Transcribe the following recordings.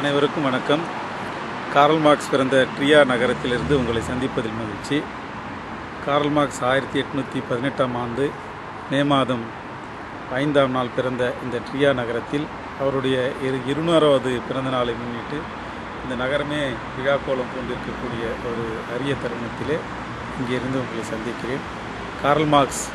அனைவருக்கும் வணக்கம். Karl Marx பிறந்த ட்ரியா நகரத்திலிருந்து உங்களை சந்திப்பதில் மகிழ்ச்சி. கார்ல் மார்க்ஸ் 1818ஆம் ஆண்டு மே மாதம் 5ஆம் நாள் பிறந்த இந்த ட்ரியா நகரத்தில் அவருடைய 200வது பிறந்த நாளை முன்னிட்டு இந்த நகரமே விழாக்கோலம் கொண்டிருக்கக்கூடிய ஒரு அரிய தருணத்திலே இங்கிருந்து உங்களை சந்திக்கிறேன். கார்ல் மார்க்ஸ்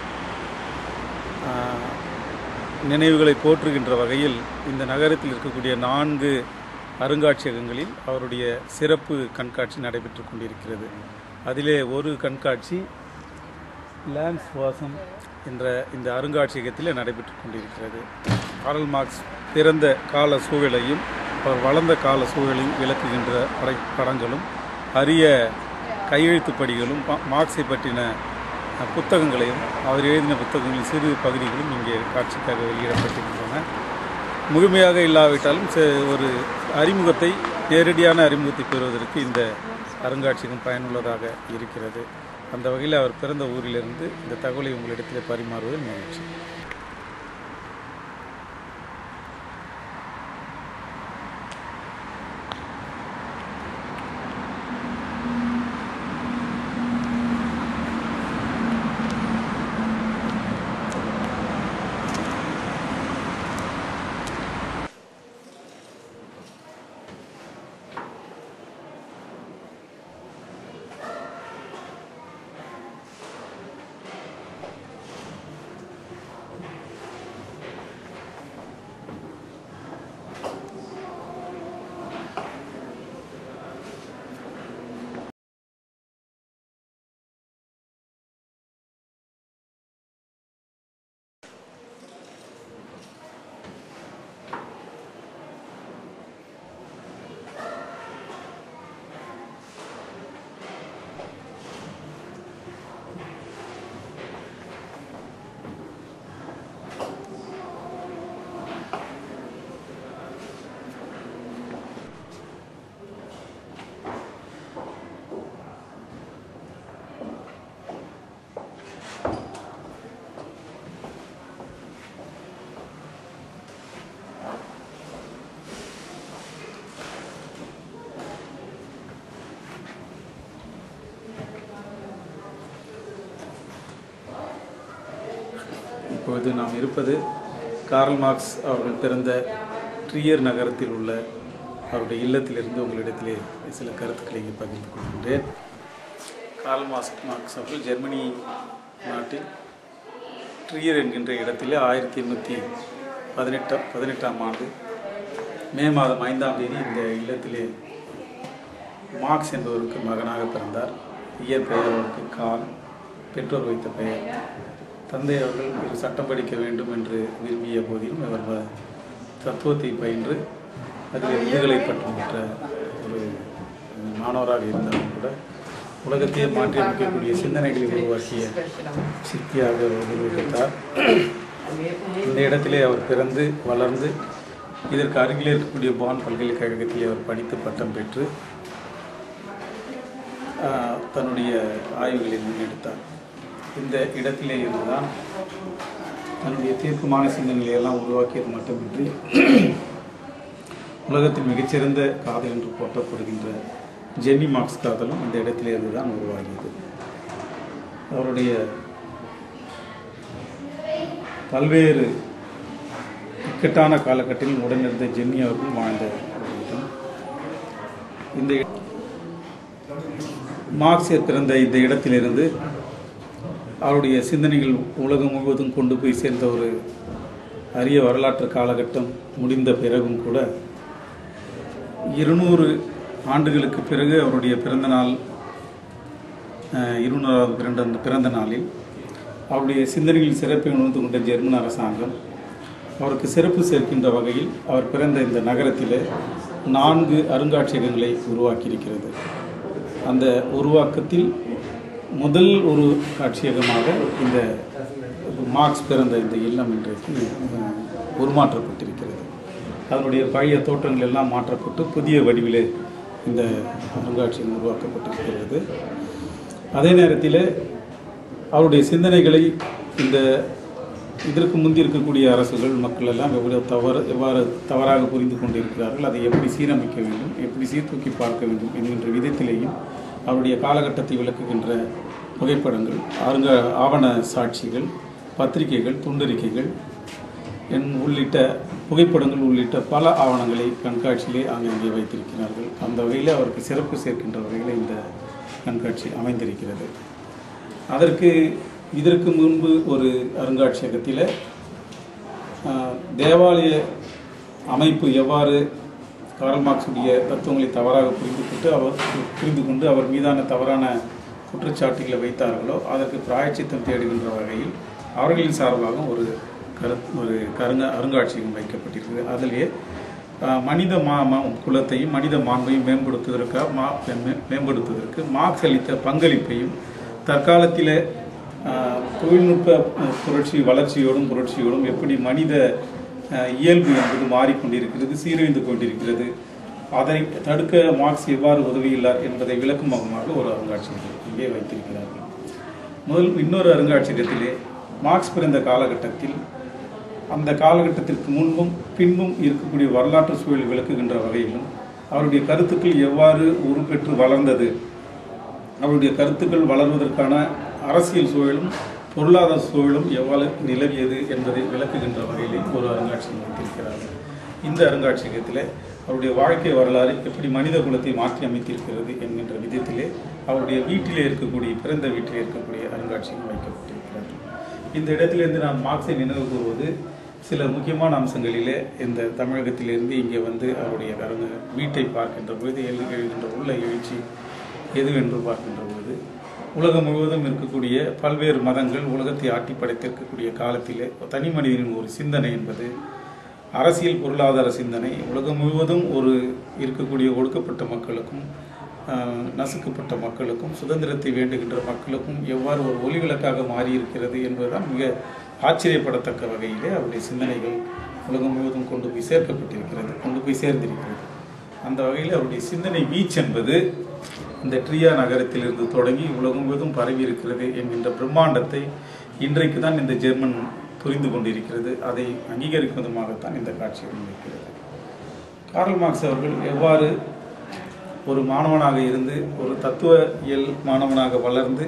நினைவுகளை போற்றுகின்ற வகையில் இந்த நகரத்தில் இருக்கக்கூடிய 4 அருங்காட்சியகங்களில் அவருடைய சிறப்பு கண்காட்சி நடைபெற்று கொண்டிருக்கிறது. அதிலே ஒரு கண்காட்சி லேண்ட்ஸ் வாசம் என்ற இந்த அருங்காட்சியகத்தில் நடைபெற்று கொண்டிருக்கிறது. கார்ல் மார்க்ஸ் பிறந்த கால சூழலையும் அவர் வளர்ந்த கால சூழலையும் விளக்குகின்ற படங்களும் அரிய கையெழுத்து படிகளும் மார்க்ஸை பற்றின புத்தகங்களையும் அவர் எழுதின புத்தகங்களின் சிறு பகுதிகளும் இங்கே காட்சிக்காக வெளியிடப்பட்டிருக்கின்றன. முழுமையாக இல்லாவிட்டாலும் ஒரு அறிமுகத்தை நேரடியான அறிமுகத்தை பெறுவதற்கு இந்த அருங்காட்சியகம் பயனுள்ளதாக இருக்கிறது. அந்த வகையில் அவர் பிறந்த ஊரிலிருந்து இந்த தகவலை உங்களிடத்தில் பரிமாறுவதில் மகிழ்ச்சி. இப்பொழுது நாம் இருப்பது கார்ல் மார்க்ஸ் அவர்கள் பிறந்த ட்ரியர் நகரத்தில் உள்ள அவருடைய இல்லத்திலிருந்து உங்களிடத்திலே சில கருத்துக்களை இங்கே பகிர்ந்து கொள்கின்றேன். கார்ல் மார்க்ஸ் அவர்கள் ஜெர்மனி நாட்டில் ட்ரியர் என்கின்ற இடத்திலே 1818ஆம் ஆண்டு மே மாதம் 5ஆம் தேதி இந்த இல்லத்திலே மார்க்ஸ் என்பவருக்கு மகனாக பிறந்தார். இயற்பெயர் அவருக்கு கார்ல், பெற்றோர் வைத்த பெயர். தந்தை அவர்கள் சட்டம் படிக்க வேண்டும் என்று விரும்பிய போதிலும் அவர் தத்துவத்தை பயின்று அதில் விருதுகளை பெற்ற ஒரு மாணவராக இருந்தாலும் கூட உலகத்தையே மாற்றியமைக்கக்கூடிய சிந்தனைகளை உருவாக்கிய சிற்பியாக உருவெடுத்தார். இந்த இடத்திலே அவர் பிறந்து வளர்ந்து இதற்கு அருகிலே இருக்கக்கூடிய பான் பல்கலைக்கழகத்திலே அவர் படித்து பட்டம் பெற்று தன்னுடைய ஆய்வுகளை முன்னெடுத்தார். இந்த இடத்திலே இருந்துதான் தன்னுடைய தீர்க்கமான சிந்தனைகளை எல்லாம் உருவாக்கியது மட்டுமின்றி உலகத்தின் மிகச்சிறந்த காதல் என்று போற்றப்படுகின்ற ஜென்னி மார்க்ஸ் காதலும் இந்த இடத்திலே இருந்துதான் உருவாகியது. அவருடைய பல்வேறு இக்கட்டான காலகட்டத்தில் உடனிருந்த ஜென்னி அவர்கள் வாழ்ந்த இடம். இந்த மார்க்ஸ் பிறந்த இந்த இடத்திலிருந்து அவருடைய சிந்தனைகள் உலகம் முழுவதும் கொண்டு போய் சேர்ந்த ஒரு அரிய வரலாற்று காலகட்டம் முடிந்த பிறகும் கூட 200 ஆண்டுகளுக்கு பிறகு அவருடைய பிறந்தநாள் 200வது பிறந்த நாளில் அவருடைய சிந்தனைகளின் சிறப்பை உணர்ந்து கொண்ட ஜெர்மன் அரசாங்கம் அவருக்கு சிறப்பு சேர்க்கின்ற வகையில் அவர் பிறந்த இந்த நகரத்தில் 4 அருங்காட்சியகங்களை உருவாக்கியிருக்கிறது. அந்த உருவாக்கத்தில் முதல் ஒரு காட்சியகமாக இந்த மார்க்ஸ் பிறந்த இந்த இல்லம் இன்றைக்கு உருமாற்றப்பட்டிருக்கிறது. அதனுடைய பழைய தோற்றங்கள் எல்லாம் மாற்றப்பட்டு புதிய வடிவிலே இந்த அருங்காட்சியகம் உருவாக்கப்பட்டிருக்கிறது. அதே நேரத்தில் அவருடைய சிந்தனைகளை இந்த இதற்கு முந்தி இருக்கக்கூடிய அரசுகள் மக்கள் எல்லாம் எவ்வாறு தவறாக புரிந்து கொண்டிருக்கிறார்கள், அதை எப்படி சீரமைக்க வேண்டும், எப்படி சீர்தூக்கி பார்க்க வேண்டும் என்கின்ற விதத்திலேயும் அவருடைய காலகட்டத்தை விளக்குகின்ற புகைப்படங்கள், ஆவண சாட்சிகள், பத்திரிகைகள், துண்டறிக்கைகள் உள்ளிட்ட புகைப்படங்கள் உள்ளிட்ட பல ஆவணங்களை கண்காட்சியிலே அங்கே வைத்திருக்கிறார்கள். அந்த வகையில் அவருக்கு சிறப்பு சேர்க்கின்ற வகையில் இந்த கண்காட்சி அமைந்திருக்கிறது. இதற்கு முன்பு ஒரு அருங்காட்சியகத்தில் தேவாலய அமைப்பு எவ்வாறு கார்ல் மார்க்ஸுடைய தத்துவங்களை தவறாக புரிந்து கொண்டு அவர் மீதான தவறான குற்றச்சாட்டுகளை வைத்தார்களோ அதற்கு பிராயச்சித்தம் தேடுகின்ற வகையில் அவர்களின் சார்பாக ஒரு அருங்காட்சியகம் வைக்கப்பட்டிருக்கிறது. அதிலே மனித குலத்தையும் மனித மாண்பையும் மேம்படுத்துவதற்கு மார்க்ஸ் அளித்த பங்களிப்பையும் தற்காலத்தில் தொழில்நுட்ப புரட்சியோடும் எப்படி மனித இயல்பு என்பது மாறிக்கொண்டிருக்கிறது, சீரழிந்து கொண்டிருக்கிறது, அதை தடுக்க மார்க்ஸ் எவ்வாறு உதவியுள்ளார் என்பதை விளக்கும் முகமாக ஒரு அருங்காட்சியகம் இங்கே வைத்திருக்கிறார்கள். இன்னொரு அருங்காட்சியகத்திலே மார்க்ஸ் பிறந்த காலகட்டத்தில் அந்த காலகட்டத்திற்கு முன்பும் பின்பும் இருக்கக்கூடிய வரலாற்று சூழல் விளக்குகின்ற வகையிலும் அவருடைய கருத்துக்கள் எவ்வாறு உருப்பெற்று வளர்ந்தது, அவருடைய கருத்துக்கள் வளர்வதற்கான அரசியல் சூழலும் பொருளாதார சூழலும் எவ்வாறு நிலவியது என்பதை விளக்குகின்ற வகையிலே ஒரு அருங்காட்சியகம் வைத்திருக்கிறார்கள். இந்த அருங்காட்சியகத்தில் அவருடைய வாழ்க்கை வரலாறு எப்படி மனித குலத்தை மாற்றி அமைத்திருக்கிறது என்கின்ற விதத்திலே அவருடைய பிறந்த வீட்டிலே இருக்கக்கூடிய அருங்காட்சியகம் வைக்கப்பட்டிருக்கிறது. இந்த இடத்திலிருந்து நான் மார்க்ஸை நினைவு கூறுவது சில முக்கியமான அம்சங்களிலே இந்த தமிழகத்திலிருந்து இங்கே வந்து அவருடைய வீட்டை பார்க்கின்ற பொழுது எழுகின்ற உள்ள எழுச்சி எதுவென்று பார்க்கின்ற பொழுது உலகம் முழுவதும் இருக்கக்கூடிய பல்வேறு மதங்கள் உலகத்தை ஆட்டி படைத்திருக்கக்கூடிய காலத்திலே தனி மனிதனின் ஒரு சிந்தனை என்பது அரசியல் பொருளாதார சிந்தனை உலகம் முழுவதும் இருக்கக்கூடிய ஒடுக்கப்பட்ட மக்களுக்கும் நசுக்கப்பட்ட மக்களுக்கும் சுதந்திரத்தை வேண்டுகின்ற மக்களுக்கும் எவ்வாறு ஒரு ஒளிவிளக்காக மாறியிருக்கிறது என்பதுதான் மிக ஆச்சரியப்படத்தக்க வகையிலே அவருடைய சிந்தனைகள் உலகம் முழுவதும் கொண்டு போய் சேர்ந்திருக்கிறது. அந்த வகையில் அவருடைய சிந்தனை வீச்சு என்பது இந்த ட்ரியா நகரத்திலிருந்து தொடங்கி உலகம் முழுவதும் பரவி இருக்கிறது என்கின்ற பிரம்மாண்டத்தை இன்றைக்கு தான் இந்த ஜெர்மன் புரிந்து கொண்டிருக்கிறது. அதை அங்கீகரிக்கும் விதமாகத்தான் இந்த காட்சிகள் இருக்கிறது. கார்ல் மார்க்ஸ் அவர்கள் எவ்வாறு ஒரு மாணவனாக இருந்து ஒரு தத்துவ இயல் மாணவனாக வளர்ந்து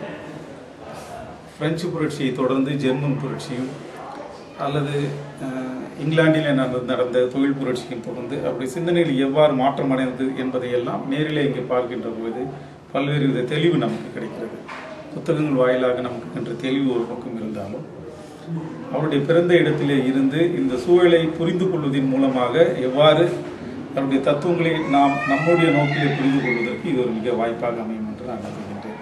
பிரெஞ்சு புரட்சியை தொடர்ந்து ஜெர்மன் புரட்சியும் அல்லது இங்கிலாந்தில் நடந்த தொழில் புரட்சியும் தொடர்ந்து அப்படி சிந்தனையில் எவ்வாறு மாற்றம் அடைந்தது என்பதையெல்லாம் நேரிலே இங்கே பார்க்கின்ற பொழுது பல்வேறு வித தெளிவு நமக்கு கிடைக்கிறது. புத்தகங்கள் வாயிலாக நமக்கு என்ற தெளிவு ஒரு பக்கம் இருந்தாலும் அவருடைய பிறந்த இடத்திலே இருந்து இந்த சூழலை புரிந்து கொள்வதன் மூலமாக எவ்வாறு அவருடைய தத்துவங்களை நாம் நம்முடைய நோக்கிலே புரிந்து கொள்வதற்கு இது ஒரு மிக வாய்ப்பாக அமையும் என்று நான் நம்புகின்றேன்.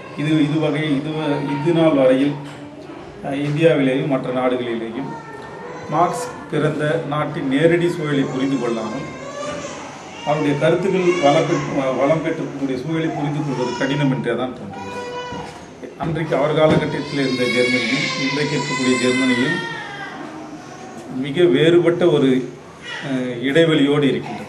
இது நாள் வரையில் இந்தியாவிலேயும் மற்ற நாடுகளிலேயும் மார்க்ஸ் பிறந்த நாட்டின் நேரடி சூழலை புரிந்து கொள்ளாமல் அவருடைய கருத்துக்கள் வளம் பெற்றக்கூடிய சூழலை புரிந்து கொள்வது கடினம் என்றே தான் தோன்றுகிறது. அன்றைக்கு அவர் காலகட்டத்தில் இருந்த ஜெர்மனியும் இன்றைக்கு இருக்கக்கூடிய ஜெர்மனியும் மிக வேறுபட்ட ஒரு இடைவெளியோடு இருக்கின்றது.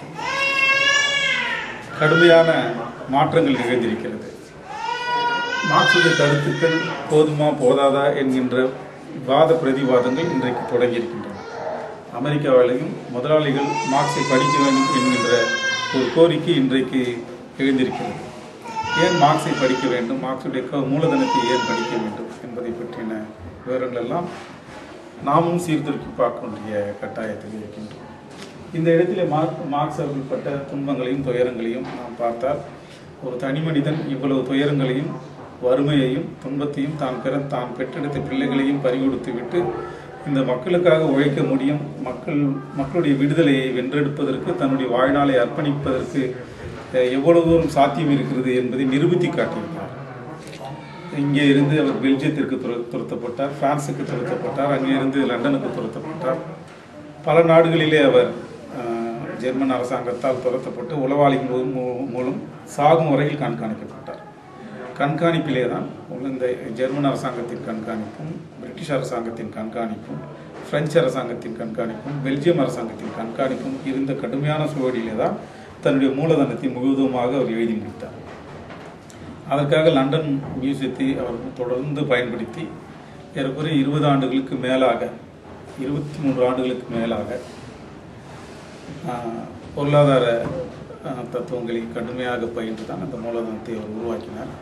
கடுமையான மாற்றங்கள் நிகழ்ந்திருக்கிறது. மார்க்சுடைய கருத்துக்கள் போதுமா போதாதா என்கின்ற வாத பிரதிவாதங்கள் இன்றைக்கு தொடங்கியிருக்கின்றன. அமெரிக்காவிலையும் முதலாளிகள் மார்க்ஸை படிக்க வேண்டும் என்கின்ற ஒரு கோரிக்கை இன்றைக்கு எழுந்திருக்கிறது. ஏன் மார்க்ஸை படிக்க வேண்டும், மார்க்சுடைய மூலதனத்தை ஏன் படிக்க வேண்டும் என்பதை பற்றின விவரங்கள் எல்லாம் நாமும் சீர்தூக்கி பார்க்க வேண்டிய கட்டாயத்தில் இருக்கின்றோம். இந்த இடத்திலே மார்க்ஸ் அவர்கள் பட்ட துன்பங்களையும் துயரங்களையும் நாம் பார்த்தால் ஒரு தனி மனிதன் இவ்வளவு துயரங்களையும் வறுமையையும் துன்பத்தையும் தான் பெற்றெடுத்த பிள்ளைகளையும் பறிகொடுத்து விட்டு இந்த மக்களுக்காக உழைக்க முடியும், மக்களுடைய விடுதலையை வென்றெடுப்பதற்கு தன்னுடைய வாழ்நாளை அர்ப்பணிப்பதற்கு எவ்வளவு தூரம் சாத்தியம் இருக்கிறது என்பதை நிரூபித்து காட்டியிருக்கிறார். இங்கே இருந்து அவர் பெல்ஜியத்திற்கு துரத்தப்பட்டார், பிரான்சுக்கு துரத்தப்பட்டார், அங்கே இருந்து லண்டனுக்கு துரத்தப்பட்டார். பல நாடுகளிலே அவர் ஜெர்மன் அரசாங்கத்தால் துரத்தப்பட்டு உளவாளிகள் மூலம் சாகும் வரையில் கண்காணிக்கப்பட்டார். கண்காணிப்பிலே தான் இந்த ஜெர்மன் அரசாங்கத்தின் கண்காணிப்பும் பிரிட்டிஷ் அரசாங்கத்தின் கண்காணிப்பும் பிரெஞ்சு அரசாங்கத்தின் கண்காணிப்பும் பெல்ஜியம் அரசாங்கத்தின் கண்காணிப்பும் இருந்த கடுமையான சூழலிலே தான் தன்னுடைய மூலதனத்தை முழுவதுமாக அவர் எழுதி முடித்தார். அதற்காக லண்டன் மியூசியத்தை அவர் தொடர்ந்து பயன்படுத்தி ஏறக்குறைய 20 ஆண்டுகளுக்கு மேலாக 23 ஆண்டுகளுக்கு மேலாக பொருளாதார தத்துவங்களை கடுமையாக பயின்று தான் அந்த மூலதனத்தை அவர் உருவாக்கினார்.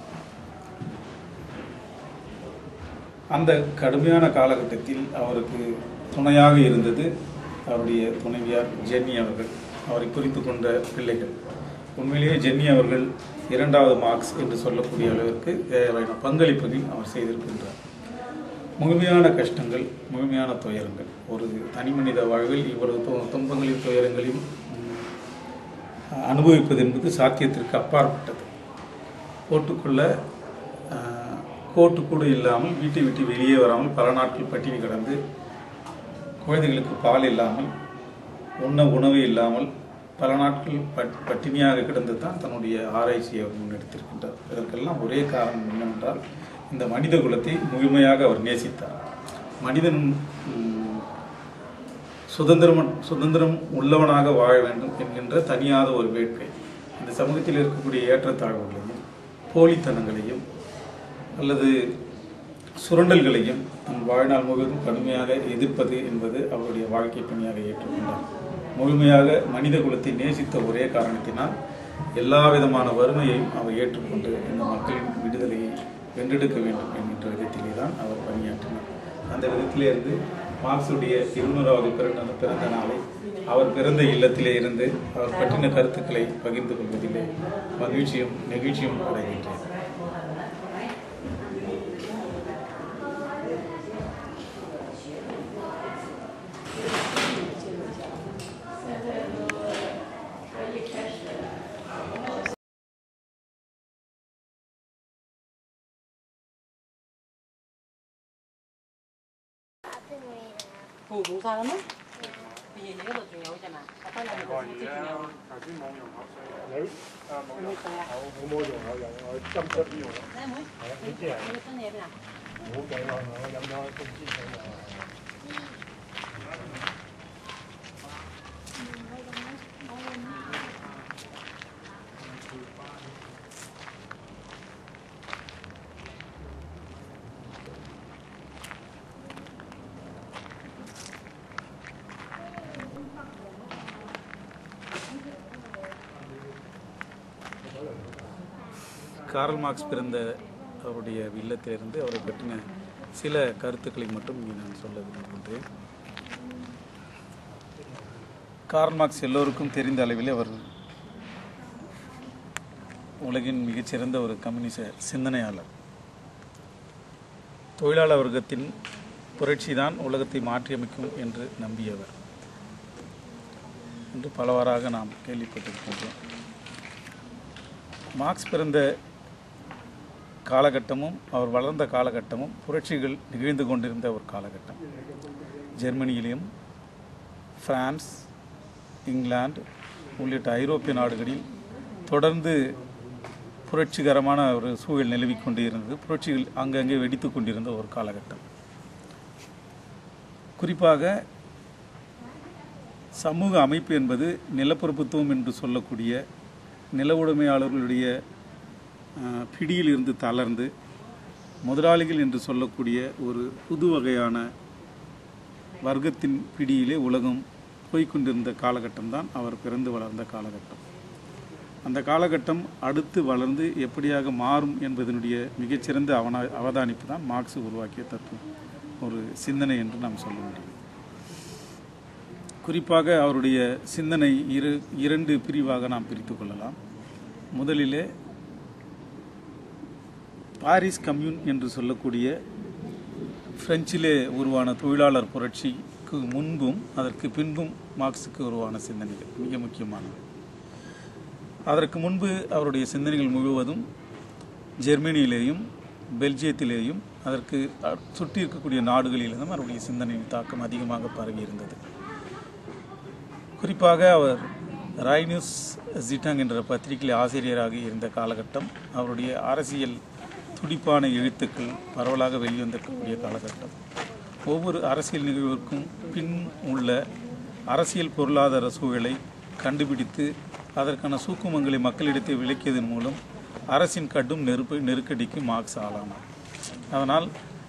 அந்த கடுமையான காலகட்டத்தில் அவருக்கு துணையாக இருந்தது அவருடைய துணைவியார் ஜென்னி அவர்கள், அவரை குறித்து கொண்ட பிள்ளைகள். உண்மையிலேயே ஜென்னி அவர்கள் இரண்டாவது மார்க்ஸ் என்று சொல்லக்கூடிய அளவிற்கு தேவையான பங்களிப்புகளை அவர் செய்திருக்கின்றார். முழுமையான கஷ்டங்கள், முழுமையான துயரங்கள், ஒரு தனி மனித வாழ்வில் இவ்வளவு துன்பங்களையும் துயரங்களையும் அனுபவிப்பது என்பது சாத்தியத்திற்கு அப்பாற்பட்டது. போட்டுக்கொள்ள கோட்டு கூட இல்லாமல் வீட்டை விட்டு வெளியே வராமல் பல நாட்கள் பட்டினி கிடந்து, குழந்தைகளுக்கு பால் இல்லாமல், உணவு இல்லாமல் பல நாட்கள் பட்டினியாக கிடந்து தான் தன்னுடைய ஆராய்ச்சியை அவர் முன்னெடுத்திருக்கின்றார். இதற்கெல்லாம் ஒரே காரணம் என்னவென்றால், இந்த மனித குலத்தை முழுமையாக அவர் நேசித்தார். மனிதன் சுதந்திரம் உள்ளவனாக வாழ வேண்டும் என்கின்ற தனியாத ஒரு வேட்கை, இந்த சமூகத்தில் இருக்கக்கூடிய ஏற்றத்தாழ்வுகளையும் போலித்தனங்களையும் அல்லது சுரண்டல்களையும் தன் வாழ்நாள் முழுவதும் கடுமையாக எதிர்ப்பது என்பது அவருடைய வாழ்க்கை பணியாக ஏற்றுக்கொண்டார். முழுமையாக மனித குலத்தை நேசித்த ஒரே காரணத்தினால் எல்லா விதமான வறுமையையும் அவர் ஏற்றுக்கொண்டு இந்த மக்களின் விடுதலையை வென்றெடுக்க வேண்டும் என்கின்ற விதத்திலே தான் அவர் பணியாற்றினார். அந்த விதத்திலே இருந்து மார்க்சுடைய 200வது பிறந்த நாளை அவர் பிறந்த இல்லத்திலே இருந்து அவர் பற்றின கருத்துக்களை பகிர்ந்து கொள்வதிலே மகிழ்ச்சியும் நெகிழ்ச்சியும் அடைகின்றேன். 冇晒啦咩？爺爺嗰度仲有啫嘛，我翻嚟就先知仲有。頭先冇用口水。你冇用口，我冇用口用，我斟出啲用。你阿妹？係啊，你知啊？你新嘢邊啊？冇計啦，我飲咗公司水就。 கார்ல் மார்க்ஸ் பிறந்த அவருடைய இல்லத்திலிருந்து அவரை பற்றின சில கருத்துக்களை மட்டும் இங்கே நான் சொல்ல விரும்புகின்றேன். கார்ல் மார்க்ஸ் எல்லோருக்கும் தெரிந்த அளவில் அவர் உலகின் மிகச்சிறந்த ஒரு கம்யூனிச சிந்தனையாளர். தொழிலாளர் வர்க்கத்தின் புரட்சி தான் உலகத்தை மாற்றியமைக்கும் என்று நம்பியவர் என்று பலவாறாக நாம் கேள்விப்பட்டிருக்கின்றோம். மார்க்ஸ் பிறந்த காலகட்டமும் அவர் வளர்ந்த காலகட்டமும் புரட்சிகள் நிகழ்ந்து கொண்டிருந்த ஒரு காலகட்டம். ஜெர்மனியிலும் பிரான்ஸ், இங்கிலாந்து உள்ளிட்ட ஐரோப்பிய நாடுகளில் தொடர்ந்து புரட்சிகரமான ஒரு சூழல் நிலவி கொண்டு இருந்தது. புரட்சிகள் அங்கங்கே வெடித்து கொண்டிருந்த ஒரு காலகட்டம். குறிப்பாக சமூக அமைப்பு என்பது நிலப்பிரபுத்துவம் என்று சொல்லக்கூடிய நில உடைமையாளர்களுடைய பிடியில் இருந்து தளர்ந்து முதலாளிகள் என்று சொல்லக்கூடிய ஒரு புது வகையான வர்க்கத்தின் பிடியிலே உலகம் போய்கொண்டிருந்த காலகட்டம்தான் அவர் பிறந்து வளர்ந்த காலகட்டம். அந்த காலகட்டம் அடுத்து வளர்ந்து எப்படியாக மாறும் என்பதனுடைய மிகச்சிறந்த அவதானிப்பு தான் மார்க்ஸ் உருவாக்கிய தத்துவம், ஒரு சிந்தனை என்று நாம் சொல்ல முடியும். குறிப்பாக அவருடைய சிந்தனை இரண்டு பிரிவாக நாம் பிரித்து கொள்ளலாம். முதலிலே பாரிஸ் கம்யூன் என்று சொல்லக்கூடிய பிரெஞ்சிலே உருவான தொழிலாளர் புரட்சிக்கு முன்பும் அதற்கு பின்பும் மார்க்ஸுக்கு உருவான சிந்தனைகள் மிக முக்கியமானது. அதற்கு முன்பு அவருடைய சிந்தனைகள் முழுவதும் ஜெர்மனியிலேயும் பெல்ஜியத்திலேயும் அதற்கு சுற்றி இருக்கக்கூடிய நாடுகளிலும் அவருடைய சிந்தனையின் தாக்கம் அதிகமாக பரவி இருந்தது. குறிப்பாக அவர் ராய்னியூஸ் ஜிட்டாங் என்ற பத்திரிகையில் ஆசிரியராக இருந்த காலகட்டம் அவருடைய அரசியல் துடிப்பான எழுத்துக்கள் பரவலாக வெளிவந்திருக்கக்கூடிய காலகட்டம். ஒவ்வொரு அரசியல் நிகழ்விற்கும் பின் உள்ள அரசியல் பொருளாதார சூழலை கண்டுபிடித்து அதற்கான சூக்குமங்களை மக்களிடத்தை விளக்கியதன் மூலம் அரசின் கடும் நெருக்கடிக்கு மார்க்ஸ் ஆளானார். அதனால்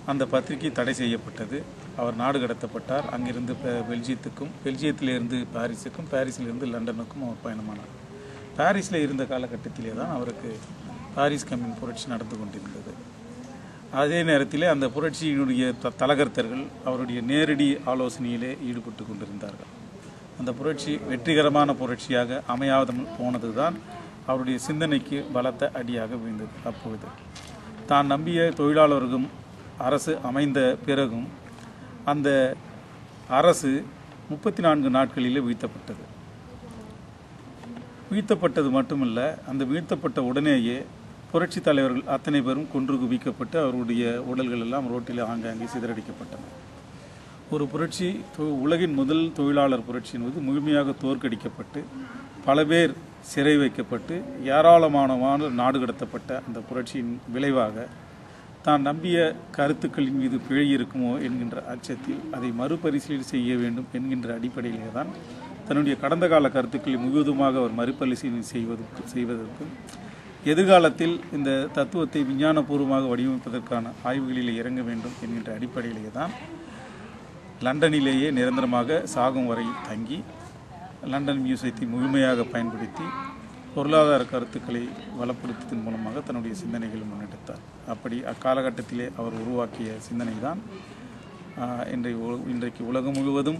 அந்த பத்திரிகை தடை செய்யப்பட்டது. அவர் நாடு கடத்தப்பட்டார். அங்கிருந்து பெல்ஜியத்துக்கும், பெல்ஜியத்திலிருந்து பாரிஸுக்கும், பாரிஸிலிருந்து லண்டனுக்கும் அவர் பயணமானார். பாரிஸில் இருந்த காலகட்டத்திலே தான் அவருக்கு பாரிஸ் கம்யூன் புரட்சி நடந்து கொண்டிருந்தது. அதே நேரத்தில் அந்த புரட்சியினுடைய தலகர்த்தர்கள் அவருடைய நேரடி ஆலோசனையிலே ஈடுபட்டு கொண்டிருந்தார்கள். அந்த புரட்சி வெற்றிகரமான புரட்சியாக அமையாமல் போனது தான் அவருடைய சிந்தனைக்கு பலத்த அடியாக விழுந்தது. அப்பொழுது தான் நம்பிய தொழிலாளர்களும் அரசு அமைந்த பிறகும் அந்த அரசு 34 நாட்களிலே வீழ்த்தப்பட்டது. வீழ்த்தப்பட்டது மட்டுமல்ல, அந்த வீழ்த்தப்பட்ட உடனேயே புரட்சி தலைவர்கள் அத்தனை பேரும் கொன்று குவிக்கப்பட்டு அவருடைய உடல்கள் எல்லாம் ரோட்டில் ஆங்காங்கே சிதறடிக்கப்பட்டன. ஒரு புரட்சி, உலகின் முதல் தொழிலாளர் புரட்சி என்பது முழுமையாக தோற்கடிக்கப்பட்டு பல பேர் சிறை வைக்கப்பட்டு ஏராளமான நாடு கடத்தப்பட்ட அந்த புரட்சியின் விளைவாக தான் நம்பிய கருத்துக்களின் மீது பிழை இருக்குமோ என்கின்ற அச்சத்தில் அதை மறுபரிசீலனை செய்ய வேண்டும் என்கின்ற அடிப்படையிலே தான் தன்னுடைய கடந்த கால கருத்துக்களை முழுவதுமாக அவர் மறுபரிசீலனை செய்வதற்கும் எதிர்காலத்தில் இந்த தத்துவத்தை விஞ்ஞானபூர்வமாக வடிவமைப்பதற்கான ஆய்வுகளில் இறங்க வேண்டும் என்கின்ற அடிப்படையிலே தான் லண்டனிலேயே நிரந்தரமாக சாகும் வரை தங்கி லண்டன் மியூசியத்தை முழுமையாக பயன்படுத்தி பொருளாதார கருத்துக்களை வளப்படுத்துவதன் மூலமாக தன்னுடைய சிந்தனைகளை முன்னெடுத்தார். அப்படி அக்காலகட்டத்திலே அவர் உருவாக்கிய சிந்தனை தான் இன்றைக்கு உலகம் முழுவதும்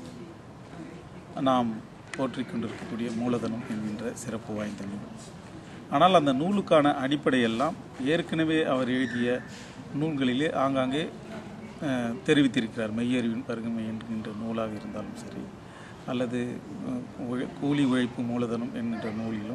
நாம் போற்றிக் கொண்டிருக்கக்கூடிய மூலதனம் என்கின்ற சிறப்பு வாய்ந்த நூல். ஆனால் அந்த நூலுக்கான அடிப்படையெல்லாம் ஏற்கனவே அவர் எழுதிய நூல்களிலே ஆங்காங்கே தெரிவித்திருக்கிறார். மெய்யறிவின் பருகமை என்கின்ற நூலாக இருந்தாலும் சரி, அல்லது கூலி உழைப்பு மூலதனம் என்கின்ற நூலிலும்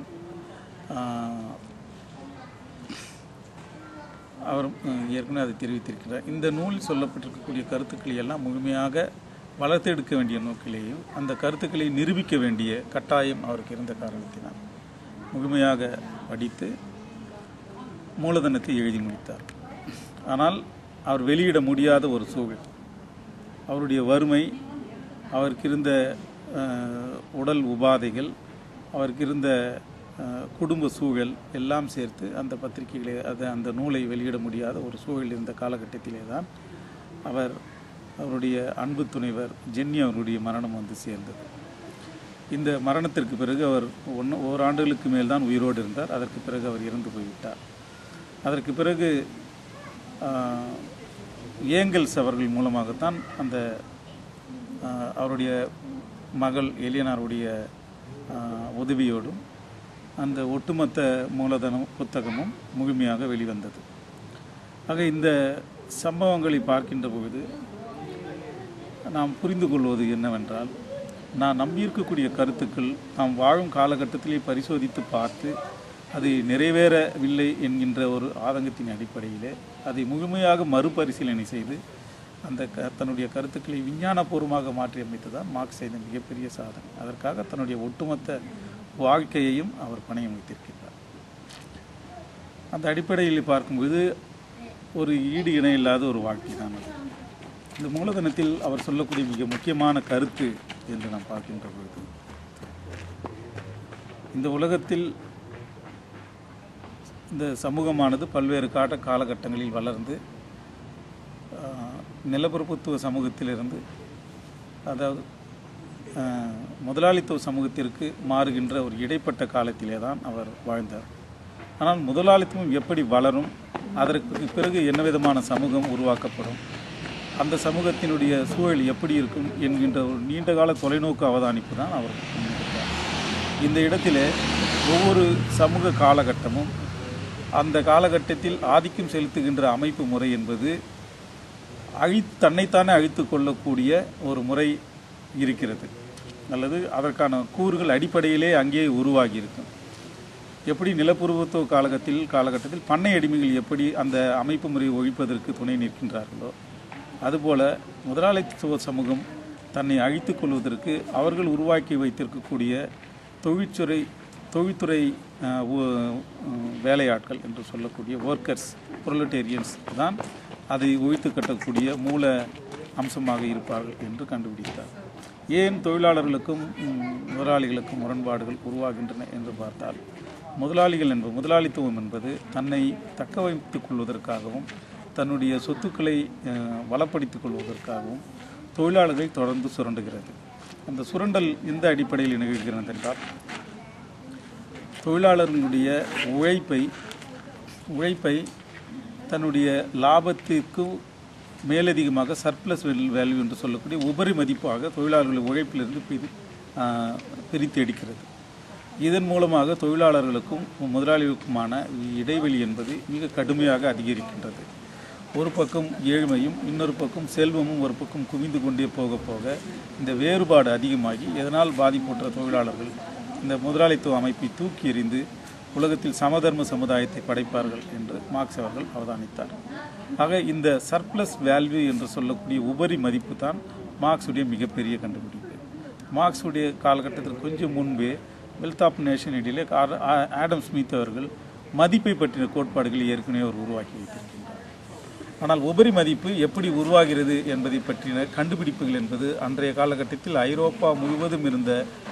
அவர் ஏற்கனவே அதை தெரிவித்திருக்கிறார். இந்த நூலில் சொல்லப்பட்டிருக்கக்கூடிய கருத்துக்களை எல்லாம் முழுமையாக வளர்த்தெடுக்க வேண்டிய நோக்கிலேயும் அந்த கருத்துக்களை நிரூபிக்க வேண்டிய கட்டாயம் அவருக்கு இருந்த காரணத்தினால் முழுமையாக படித்து மூலதனத்தை எழுதி முடித்தார். ஆனால் அவர் வெளியிட முடியாத ஒரு சூழல், அவருடைய வறுமை, அவருக்கு இருந்த உடல் உபாதைகள், அவருக்கு இருந்த குடும்ப சூழல் எல்லாம் சேர்த்து அந்த பத்திரிகைகளை அந்த நூலை வெளியிட முடியாத ஒரு சூழல் இருந்த காலகட்டத்திலே தான் அவருடைய அன்பு துணைவர் ஜென்னி அவருடைய மரணம் வந்து சேர்ந்தது. இந்த மரணத்திற்கு பிறகு அவர் ஓராண்டுகளுக்கு மேல் தான் உயிரோடு இருந்தார். அதற்கு பிறகு அவர் இறந்து போய்விட்டார். அதற்கு பிறகு ஏங்கல்ஸ் அவர்கள் மூலமாகத்தான் அந்த அவருடைய மகள் எலியனாருடைய உதவியோடும் அந்த ஒட்டுமொத்த மூலதனம் புத்தகமும் முழுமையாக வெளிவந்தது. ஆக இந்த சம்பவங்களை பார்க்கின்ற பொழுது நாம் புரிந்து கொள்வது என்னவென்றால், நான் நம்பியிருக்கக்கூடிய கருத்துக்கள் நாம் வாழும் காலகட்டத்திலே பரிசோதித்து பார்த்து அது நிறைவேறவில்லை என்கின்ற ஒரு ஆதங்கத்தின் அடிப்படையிலே அதை முழுமையாக மறுபரிசீலனை செய்து தன்னுடைய கருத்துக்களை விஞ்ஞானபூர்வமாக மாற்றி அமைத்து தான் மார்க்ஸ் செய்த மிகப்பெரிய சாதனை. அதற்காக தன்னுடைய ஒட்டுமொத்த வாழ்க்கையையும் அவர் பணயம் வைத்திருக்கிறார். அந்த அடிப்படையில் பார்க்கும்போது ஒரு ஈடு இணை இல்லாத ஒரு வாழ்க்கை தான் அது. இந்த மூலதனத்தில் அவர் சொல்லக்கூடிய மிக முக்கியமான கருத்து என்று நாம் பார்க்கின்ற பொழுது, இந்த உலகத்தில் இந்த சமூகமானது பல்வேறு காலகட்டங்களில் வளர்ந்து நிலப்பிரபுத்துவ சமூகத்திலிருந்து, அதாவது முதலாளித்துவ சமூகத்திற்கு மாறுகின்ற ஒரு இடைப்பட்ட காலத்திலே தான் அவர் வாழ்ந்தார். ஆனால் முதலாளித்துவம் எப்படி வளரும், அதற்கு பிறகு என்ன விதமான சமூகம் உருவாக்கப்படும், அந்த சமூகத்தினுடைய சூழல் எப்படி இருக்கும் என்கின்ற ஒரு நீண்டகால தொலைநோக்கு அவதானிப்பு தான் அவர் முன்னெடுத்தார். இந்த இடத்திலே ஒவ்வொரு சமூக காலகட்டமும் அந்த காலகட்டத்தில் ஆதிக்கம் செலுத்துகின்ற அமைப்பு முறை என்பது தன்னைத்தானே அழித்து கொள்ளக்கூடிய ஒரு முறை இருக்கிறது, அல்லது அதற்கான கூறுகள் அடிப்படையிலே அங்கேயே உருவாகி இருக்கும். எப்படி நிலப்பிரபுத்துவ காலகட்டத்தில் பண்ணை அடிமைகள் எப்படி அந்த அமைப்பு முறையை ஒழிப்பதற்கு துணை நிற்கின்றார்களோ, அதுபோல முதலாளித்துவ சமூகம் தன்னை அழித்து கொள்வதற்கு அவர்கள் உருவாக்கி வைத்திருக்கக்கூடிய தொழில்துறை வேலையாட்கள் என்று சொல்லக்கூடிய ஒர்க்கர்ஸ், புரொலட்டேரியன்ஸ் தான் அதை ஒழித்து கட்டக்கூடிய மூல அம்சமாக இருப்பார்கள் என்று கண்டுபிடித்தார். ஏன் தொழிலாளர்களுக்கும் முதலாளிகளுக்கும் முரண்பாடுகள் உருவாகின்றன என்று பார்த்தால், முதலாளித்துவம் என்பது தன்னை தக்க வைத்துக் கொள்வதற்காகவும் தன்னுடைய சொத்துக்களை வளப்படுத்திக் கொள்வதற்காகவும் தொழிலாளர்களை தொடர்ந்து சுரண்டுகிறது. அந்த சுரண்டல் எந்த அடிப்படையில் நிகழ்கிறது என்றால், தொழிலாளர்களுடைய உழைப்பை தன்னுடைய லாபத்திற்கு மேலதிகமாக சர்ப்ளஸ் வேல்யூ என்று சொல்லக்கூடிய உபரி மதிப்பாக தொழிலாளர்கள் உழைப்பிலிருந்து பிரித்து எடுக்கிறது. இதன் மூலமாக தொழிலாளர்களுக்கும் முதலாளிகளுக்குமான இடைவெளி என்பது மிக கடுமையாக அதிகரிக்கின்றது. ஒரு பக்கம் ஏழ்மையும் இன்னொரு பக்கம் செல்வமும் ஒரு பக்கம் குவிந்து கொண்டே போக போக இந்த வேறுபாடு அதிகமாகி இதனால் பாதிப்புற்ற தொழிலாளர்கள் இந்த முதலாளித்துவ அமைப்பை தூக்கி எறிந்து உலகத்தில் சமதர்ம சமுதாயத்தை படைப்பார்கள் என்று மார்க்ஸ் அவர்கள் அவதானித்தார். ஆக இந்த சர்ப்ளஸ் வேல்யூ என்று சொல்லக்கூடிய உபரி மதிப்பு தான் மார்க்ஸுடைய மிகப்பெரிய கண்டுபிடிப்பு. மார்க்ஸுடைய காலகட்டத்தில் கொஞ்சம் முன்பே வெல்த் ஆஃப் நேஷன் இடையிலே ஆடம் ஸ்மித் அவர்கள் மதிப்பை பற்றின கோட்பாடுகளை ஏற்கனவே அவர் உருவாக்கி வைத்திருக்கின்றார். ஆனால் உபரி மதிப்பு எப்படி உருவாகிறது என்பதை பற்றின கண்டுபிடிப்புகள் என்பது அன்றைய காலகட்டத்தில் ஐரோப்பா முழுவதும் இருந்த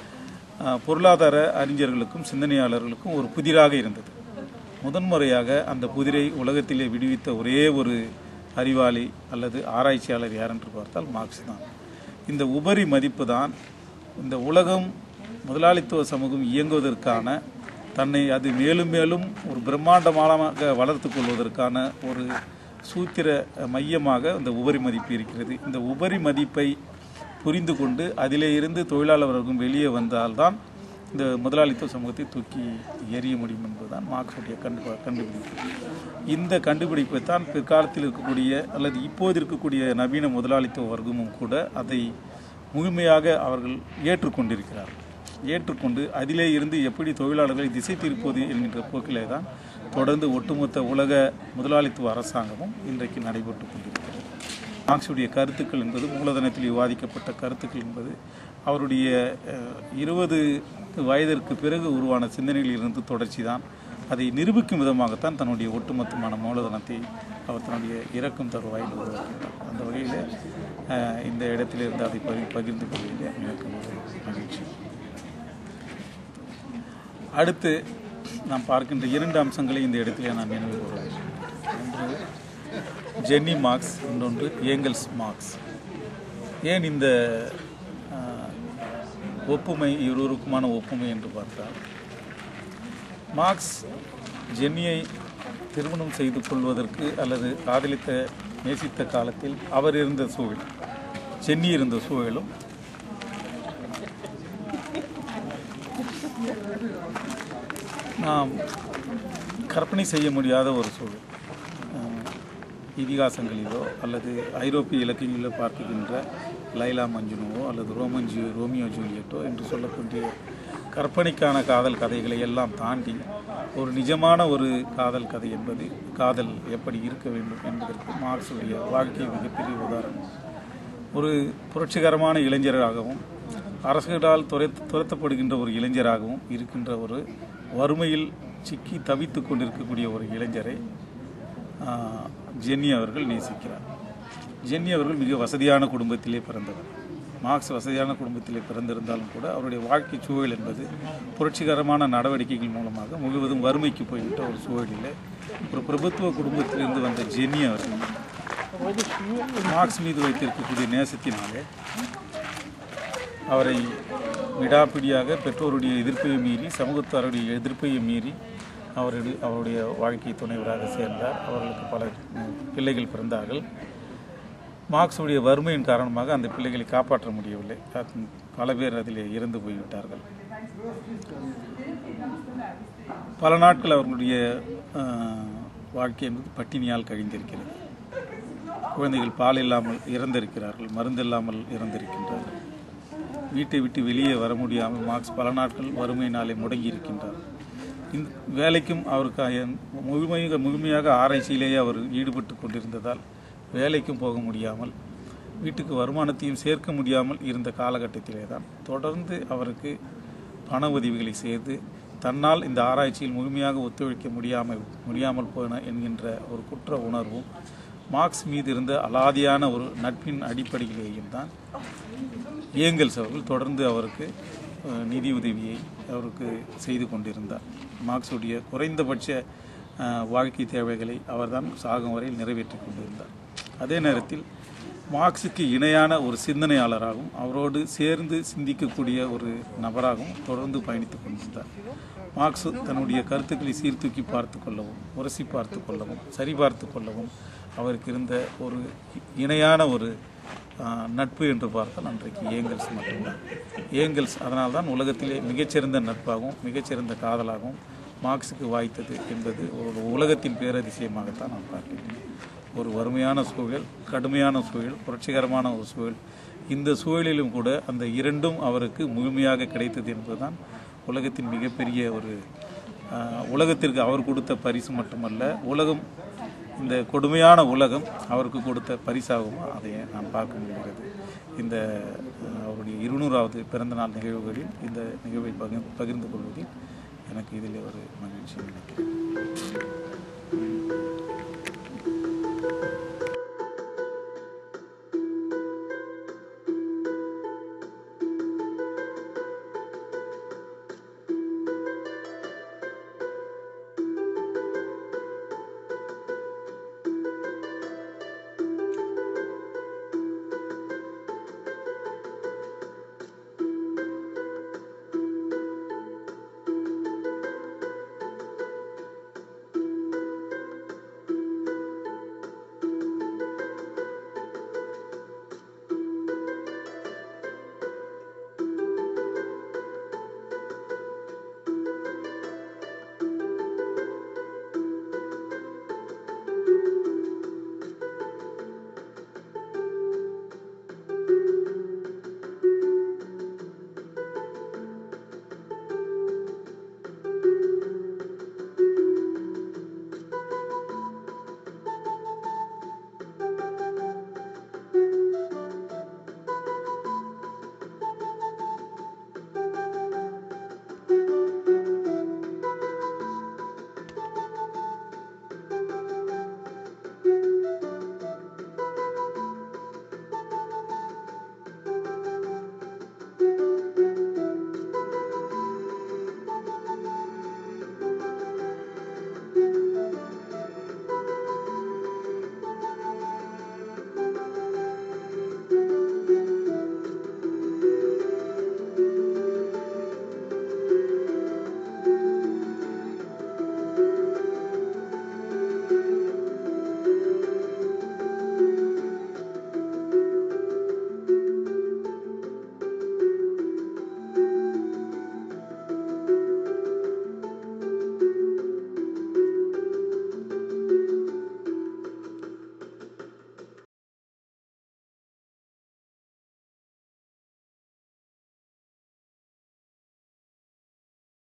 பொருளாதார அறிஞர்களுக்கும் சிந்தனையாளர்களுக்கும் ஒரு புதிராக இருந்தது. முதன்முறையாக அந்த புதிரை உலகத்திலே விடுவித்த ஒரே ஒரு அறிவாளி அல்லது ஆராய்ச்சியாளர் யார் என்று பார்த்தால் மார்க்ஸ் தான். இந்த உபரி மதிப்பு தான் இந்த உலகம் முதலாளித்துவ சமூகம் இயங்குவதற்கான தன்னை அது மேலும் மேலும் ஒரு பிரம்மாண்டமாக வளர்த்து கொள்வதற்கான ஒரு சூத்திர மையமாக இந்த உபரி மதிப்பு இருக்கிறது. இந்த உபரி மதிப்பை புரிந்து கொண்டு அதிலே இருந்து தொழிலாளர் வர்க்கம் வெளியே வந்தால்தான் இந்த முதலாளித்துவ சமூகத்தை தூக்கி எறிய முடியும் என்பதுதான் மார்க்ஸுடைய கண்டுபிடிப்பு. இந்த கண்டுபிடிப்பை தான் பிற்காலத்தில் இருக்கக்கூடிய அல்லது இப்போது இருக்கக்கூடிய நவீன முதலாளித்துவ வர்க்கமும் கூட அதை முழுமையாக அவர்கள் ஏற்றுக்கொண்டு அதிலே இருந்து எப்படி தொழிலாளர்களை திசை திருப்பது என்கின்ற போக்கிலே தான் தொடர்ந்து ஒட்டுமொத்த உலக முதலாளித்துவ அரசாங்கமும் இன்றைக்கு நடைபெற்று கொண்டிருக்கிறது. மார்க்ஸுடைய கருத்துக்கள் என்பது மூலதனத்தில் விவாதிக்கப்பட்ட கருத்துக்கள் என்பது அவருடைய 20 வயதிற்கு பிறகு உருவான சிந்தனைகளிலிருந்து தொடர்ச்சி தான். அதை நிரூபிக்கும் விதமாகத்தான் தன்னுடைய ஒட்டுமொத்தமான மூலதனத்தை அவர் தன்னுடைய இறக்கும் தருவாயில் உருவாக்கினார். அந்த வகையில் இந்த இடத்திலிருந்து அதை பகிர்ந்து கொள்வதில் எனக்கு மகிழ்ச்சி. அடுத்து நாம் பார்க்கின்ற 2 அம்சங்களை இந்த இடத்திலே நான் நினைவு கூறுவேன். ஒன்று ஜென்னி மார்க்ஸ், இன்னொன்று ஏங்கல்ஸ் மார்க்ஸ். ஏன் இந்த ஒப்புமை இருவருக்குமான ஒப்புமை என்று பார்த்தால், மார்க்ஸ் ஜென்னியை திருமணம் செய்து கொள்வதற்கு அல்லது காதலித்த நேசித்த காலத்தில் அவர் இருந்த சூழல், ஜென்னி இருந்த சூழலும் நாம் கற்பனை செய்ய முடியாத ஒரு சூழல். இதிகாசங்களிலோ அல்லது ஐரோப்பிய இலக்கியங்களிலோ பார்க்கின்ற லைலா மஞ்சுனுவோ அல்லது ரோமியோ ஜூலியட்டோ என்று சொல்லக்கூடிய கற்பனைக்கான காதல் கதைகளை எல்லாம் தாண்டி ஒரு நிஜமான ஒரு காதல் கதை என்பது காதல் எப்படி இருக்க வேண்டும் என்பதற்கு மார்க்ஸுடைய வாழ்க்கை மிகப்பெரிய உதாரணம். ஒரு புரட்சிகரமான இளைஞராகவும் அரசுகளால் துரத்தப்படுகின்ற ஒரு இளைஞராகவும் இருக்கின்ற ஒரு வறுமையில் சிக்கி தவித்து கொண்டிருக்கக்கூடிய ஒரு இளைஞரை ஜென்னி அவர்கள் நேசிக்கிறார். ஜென்னி அவர்கள் மிக வசதியான குடும்பத்திலே பிறந்தவர். மார்க்ஸ் வசதியான குடும்பத்திலே பிறந்திருந்தாலும் கூட அவருடைய வாழ்க்கை சூழல் என்பது புரட்சிகரமான நடவடிக்கைகள் மூலமாக முழுவதும் வறுமைக்கு போய்விட்ட ஒரு சூழலில் ஒரு பிரபுத்துவ குடும்பத்திலிருந்து வந்த ஜென்னி அவர்கள் மார்க்ஸ் மீது வைத்திருக்கக்கூடிய நேசத்தினாலே அவரை விடாப்பிடியாக பெற்றோருடைய எதிர்ப்பை மீறி சமூகத்தாருடைய எதிர்ப்பையை மீறி அவருடைய வாழ்க்கை துணைவராக சேர்ந்தார். அவர்களுக்கு பல பிள்ளைகள் பிறந்தார்கள். மார்க்ஸுடைய வறுமையின் காரணமாக அந்த பிள்ளைகளை காப்பாற்ற முடியவில்லை. பல பேர் அதில் இறந்து போய்விட்டார்கள். பல நாட்கள் அவர்களுடைய வாழ்க்கை என்பது பட்டினியால் கழிந்திருக்கிறது. குழந்தைகள் பால் இல்லாமல் இறந்திருக்கிறார்கள், மருந்து இல்லாமல் இறந்திருக்கின்றார்கள். வீட்டை விட்டு வெளியே வர முடியாமல் மார்க்ஸ் பல நாட்கள் வறுமையினாலே முடங்கி இருக்கின்றார். இந்த வேலைக்கும் அவருக்கு முழுமையாக ஆராய்ச்சியிலேயே அவர் ஈடுபட்டு கொண்டிருந்ததால் வேலைக்கும் போக முடியாமல் வீட்டுக்கு வருமானத்தையும் சேர்க்க முடியாமல் இருந்த காலகட்டத்திலே தான் தொடர்ந்து அவருக்கு பண உதவிகளை செய்து தன்னால் இந்த ஆராய்ச்சியில் முழுமையாக ஒத்துழைக்க முடியாமல் போன என்கின்ற ஒரு குற்ற உணர்வும் மார்க்ஸ் மீது இருந்த அலாதியான ஒரு நட்பின் அடிப்படையிலேயும் தான் ஏங்கல்ஸ் அவர்கள் தொடர்ந்து அவருக்கு நிதி உதவியை அவருக்கு செய்து கொண்டிருந்தார். மார்க்ஸுடைய குறைந்தபட்ச வாழ்க்கை தேவைகளை அவர்தான் சாகும் வரையில் நிறைவேற்றி கொண்டிருந்தார். அதே நேரத்தில் மார்க்ஸுக்கு இணையான ஒரு சிந்தனையாளராகவும் அவரோடு சேர்ந்து சிந்திக்கக்கூடிய ஒரு நபராகவும் தொடர்ந்து பயணித்து கொண்டிருந்தார். மார்க்ஸ் தன்னுடைய கருத்துக்களை சீர்தூக்கி பார்த்து கொள்ளவும், உரசி பார்த்து கொள்ளவும், சரிபார்த்து கொள்ளவும் அவருக்கு இருந்த ஒரு இணையான ஒரு நட்பு என்று பார்த்தால் அன்றைக்கு ஏங்கல்ஸ் மட்டும்தான். ஏங்கல்ஸ் அதனால்தான் உலகத்திலே மிகச்சிறந்த நட்பாகவும் மிகச்சிறந்த காதலாகவும் மார்க்ஸுக்கு வாய்த்தது என்பது ஒரு உலகத்தின் பேரதிசயமாகத்தான் நான் பார்க்கிறேன். ஒரு வறுமையான சூழல், கடுமையான சூழல், புரட்சிகரமான ஒரு சூழல், இந்த சூழலிலும் கூட அந்த இரண்டும் அவருக்கு முழுமையாக கிடைத்தது என்பதுதான் உலகத்தின் மிகப்பெரிய ஒரு உலகத்திற்கு அவர் கொடுத்த பரிசு மட்டுமல்ல, உலகம் இந்த கொடுமையான உலகம் அவருக்கு கொடுத்த பரிசாகவும் அதை நாம் பார்க்க முடிகிறது. இந்த அவருடைய 200வது பிறந்தநாள் நிகழ்வுகளில் இந்த நிகழ்வை பகிர்ந்து கொள்வதில் எனக்கு இதில் ஒரு மகிழ்ச்சி நினைக்கிறேன்.